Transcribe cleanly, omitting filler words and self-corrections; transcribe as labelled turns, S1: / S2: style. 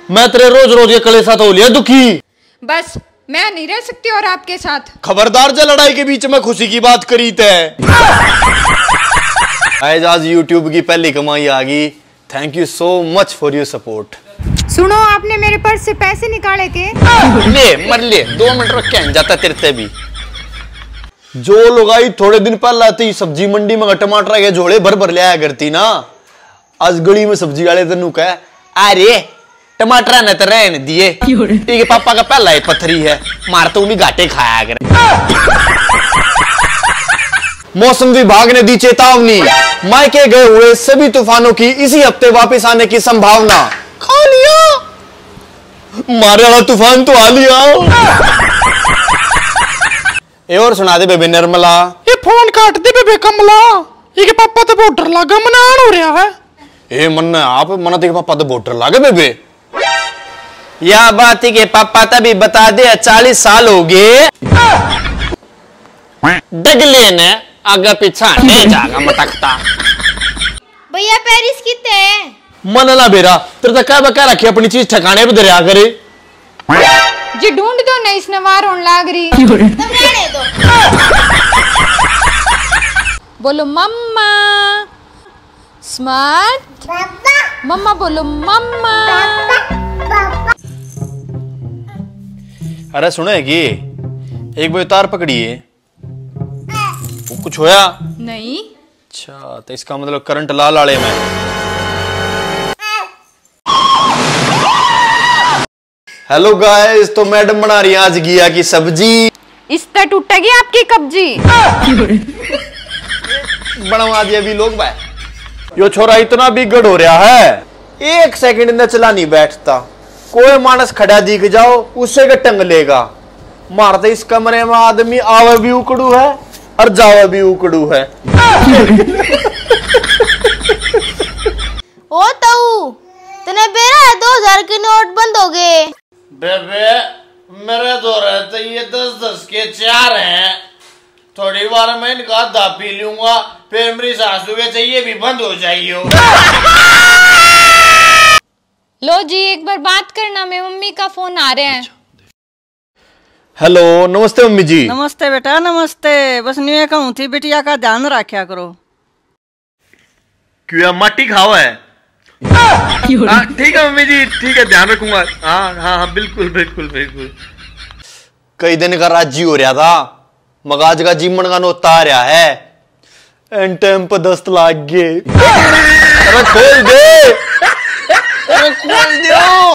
S1: मैं तेरे रोज रोज के कले साथ हो लिया दुखी।
S2: बस मैं नहीं रह सकती और आपके साथ।
S1: खबरदार जा लड़ाई के बीच में खुशी की बात करी थे। आज YouTube की पहली कमाई आ गई। Thank you so much for your support.
S2: सुनो, आपने मेरे पर्स से पैसे निकाले के?
S1: ले मर ले, 2 मिनट रख के जाता तेरे से भी। जो लोग आई थोड़े दिन पहले आती सब्जी मंडी में टमाटर के झोले भर भर ले आया करती ना, आज गली में सब्जी वाले तेनू कह अरे टमाटर ने तो रहने दिए, ठीक पापा का पहला ही पत्थरी है, मार तो भी घाटे खाया करे। मौसम विभाग ने दी चेतावनी, मायके गए हुए सभी तूफानों की इसी हफ्ते वापस आने की संभावना। खा लिया मारे वाला तूफान तो आ लिया। ए और सुना दे बेबे निर्मला,
S3: ये फोन काट दे बेबे कमला, ये के पापा तो बहुत डर लगा मन आन हो रहा है।
S1: ए मन आप मना के पापा तो बहुत डर लगे बेबे। यह बात ही के पापा तभी बता दे 40 साल हो गए डगले ने आगे पीछा नहीं जागा मटकता।
S4: भैया पेरिस कितने हैं?
S1: मन ला बेरा तेरे तक क्या बका रखी अपनी चीज ठिकाने पे दरिया करे
S2: जी। ढूंढ दो नहीं इसने वार होने लाग रही।
S4: तुम रहने दो।
S2: बोलो मम्मा स्मार्ट। मम्मा बोलो मम्मा।
S1: अरे सुने कि एक बार तार पकड़िए, वो कुछ होया
S2: नहीं।
S1: अच्छा तो इसका मतलब करंट लाल आड़े में। हेलो गाइस, तो मैडम बना रही है आज घिया की सब्जी।
S2: इस तरह टूटेगी आपकी कब्जी।
S1: बनवा दिया भी लोग भाई। यो छोरा इतना बिगड़ हो रहा है, 1 सेकंड में चला नहीं बैठता। कोई मानस खड़ा दिख जाओ उसे के टंग लेगा। मारते इस कमरे में आदमी आवे भी उकड़ू है और जावे भी उकड़ू है।
S4: ओ ताऊ, तने बेरा 2000 के नोट बंद हो गए।
S1: बेबे मेरे दो रहते ये 10-10 के 4 हैं। थोड़ी बार मैं इनका आधा पी लूंगा, फिर मेरी सासू के चाहिए भी बंद हो जाइयो।
S2: लो जी एक बार बात करना, मेरी मम्मी का फोन आ रहे हैं।
S1: हेलो नमस्ते मम्मी जी।
S5: नमस्ते बेटा नमस्ते। बस न्यू कहूँ थी बिटिया का ध्यान रखा करो।
S1: क्यों माटी खाओ है? ठीक है मम्मी जी, ठीक है ध्यान रखूंगा। हाँ हाँ हाँ बिल्कुल बिल्कुल बिल्कुल। कई दिन का राजी हो रहा था, मगाज का जीवन का नोता आ रहा है। एन टाइम पर 10 लाख गए। अरे खोल दे, अरे खोल दो।